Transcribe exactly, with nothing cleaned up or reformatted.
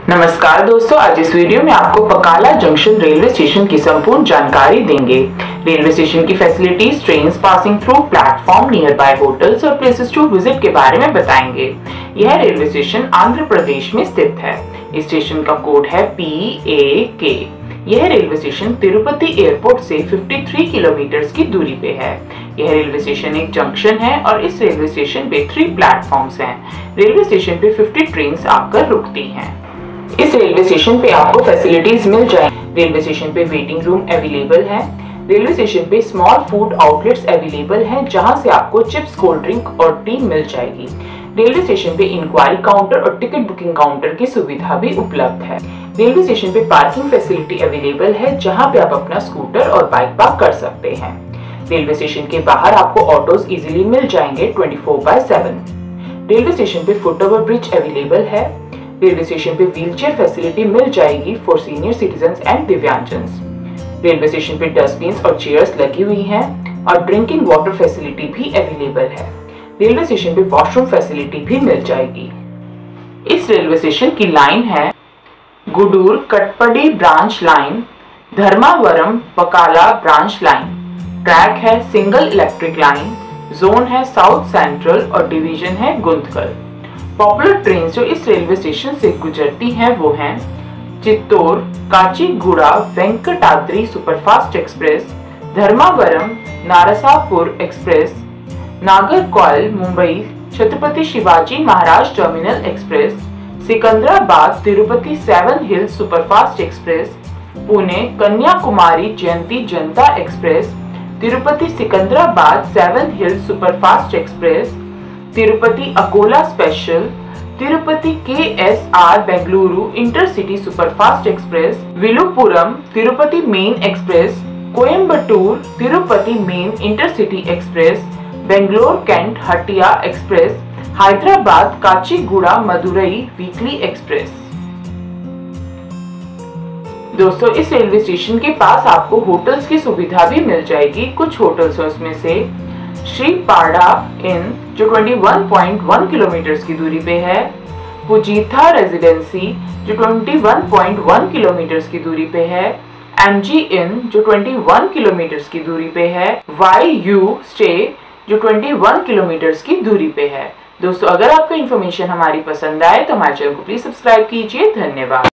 नमस्कार दोस्तों, आज इस वीडियो में आपको बकाला जंक्शन रेलवे स्टेशन की संपूर्ण जानकारी देंगे। रेलवे स्टेशन की facilities, trains passing through, platform, nearby hotels और प्लेसेस टू विजिट के बारे में बताएंगे। यह रेलवे स्टेशन आंध्र प्रदेश में स्थित है। इस स्टेशन का कोड है पी ए के। यह रेलवे स्टेशन तिरुपति एयरपोर्ट से तिरेपन किलोमीटर की दूरी पे है। यह रेलवे स्टेशन एक जंक्शन है और इस रेलवे स्टेशन पे थ्री प्लेटफॉर्म्स हैं। रेलवे स्टेशन पे पचास ट्रेन्स आकर रुकती हैं। इस रेलवे स्टेशन पे आपको फैसिलिटीज मिल जाएंगी। रेलवे स्टेशन पे वेटिंग रूम अवेलेबल है। रेलवे स्टेशन पे स्मॉल फूड आउटलेट्स अवेलेबल हैं, जहां से आपको चिप्स, कोल्ड ड्रिंक और टी मिल जाएगी। रेलवे स्टेशन पे इंक्वायरी काउंटर और टिकट बुकिंग काउंटर की सुविधा भी उपलब्ध है। रेलवे स्टेशन पे पार्किंग फैसिलिटी अवेलेबल है, जहां पे आप अपना स्कूटर और बाइक पार्क कर सकते हैं। रेलवे स्टेशन के बाहर आपको ऑटोज इजिली मिल जाएंगे चौबीस बाय सात। रेलवे स्टेशन पे फुट ओवर ब्रिज अवेलेबल है। रेलवे स्टेशन पे व्हीलचेयर फैसिलिटी मिल जाएगी फॉर सीनियर सिटीजन्स एंड दिव्यांगजन्स। रेलवे स्टेशन पे डस्टबिन्स और चेयर्स लगी हुई हैं और ड्रिंकिंग वाटर फैसिलिटी भी अवेलेबल है। रेलवे स्टेशन पे वॉशरूम फैसिलिटी भी मिल जाएगी। इस रेलवे स्टेशन की लाइन है Gudur Katpadi branch line, Dharmavaram Bakala branch line. Track है सिंगल इलेक्ट्रिक लाइन, जोन है साउथ सेंट्रल और डिवीजन है गुंतकल। पॉपुलर ट्रेन जो इस रेलवे स्टेशन से गुजरती हैं वो हैं Chittor Kacheguda Venkatadri superfast express, Dharmavaram Narsapur express, Nagercoil Mumbai Chhatrapati Shivaji Maharaj terminal express, Secunderabad Tirupati seven hills superfast express, Pune Kanyakumari Jayanti Janata express, Tirupati Secunderabad seven hills superfast express, Tirupati Akola special, Tirupati K S R Bengaluru intercity superfast express, Villupuram Tirupati main express, Coimbatore Tirupati main intercity express, Bangalore cant Hatia express, Hyderabad Kacheguda Madurai weekly express. दोस्तों, इस railway station के पास आपको hotels की सुविधा भी मिल जाएगी। कुछ होटल्स हैं उसमें से श्री पाड़ा इन जो इक्कीस पॉइंट एक किलोमीटर की दूरी पे है, पुजीथा रेजिडेंसी जो इक्कीस पॉइंट एक किलोमीटर की दूरी पे है, एमजी इन जो इक्कीस किलोमीटर की दूरी पे है, वाई यू स्टे जो इक्कीस किलोमीटर की दूरी पे है। दोस्तों, अगर आपको इन्फॉर्मेशन हमारी पसंद आए तो हमारे चैनल को प्लीज सब्सक्राइब कीजिए। धन्यवाद।